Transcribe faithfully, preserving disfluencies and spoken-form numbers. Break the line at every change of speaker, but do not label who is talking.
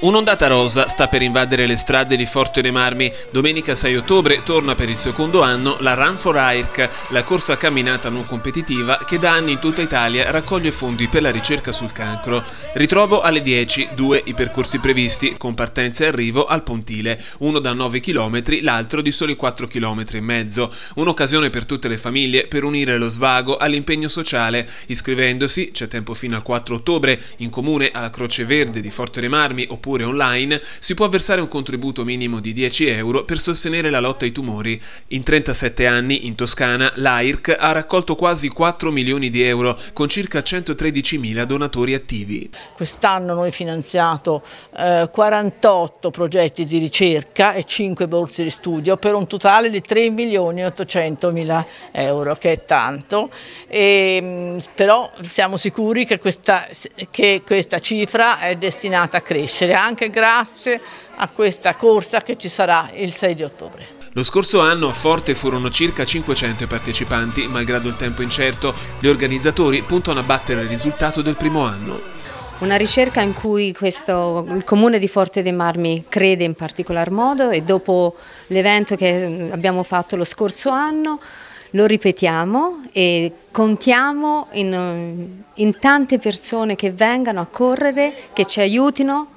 Un'ondata rosa sta per invadere le strade di Forte dei Marmi. Domenica sei ottobre torna per il secondo anno la Run for A I R C, la corsa camminata non competitiva che da anni in tutta Italia raccoglie fondi per la ricerca sul cancro. Ritrovo alle dieci due i percorsi previsti, con partenza e arrivo al Pontile, uno da nove chilometri, l'altro di soli quattro chilometri e mezzo. Un'occasione per tutte le famiglie per unire lo svago all'impegno sociale. Iscrivendosi, c'è tempo fino al quattro ottobre, in comune alla Croce Verde di Forte dei Marmi oppure online, si può versare un contributo minimo di dieci euro per sostenere la lotta ai tumori. In trentasette anni in Toscana l'A I R C ha raccolto quasi quattro milioni di euro con circa centotredicimila donatori attivi.
Quest'anno noi finanziato eh, quarantotto progetti di ricerca e cinque borse di studio per un totale di tre milioni e ottocentomila euro, che è tanto, e, però siamo sicuri che questa, che questa cifra è destinata a crescere anche grazie a questa corsa che ci sarà il sei di ottobre.
Lo scorso anno a Forte furono circa cinquecento partecipanti, malgrado il tempo incerto. Gli organizzatori puntano a battere il risultato del primo anno.
Una ricerca in cui questo, il Comune di Forte dei Marmi crede in particolar modo, e dopo l'evento che abbiamo fatto lo scorso anno lo ripetiamo e contiamo in, in tante persone che vengano a correre, che ci aiutino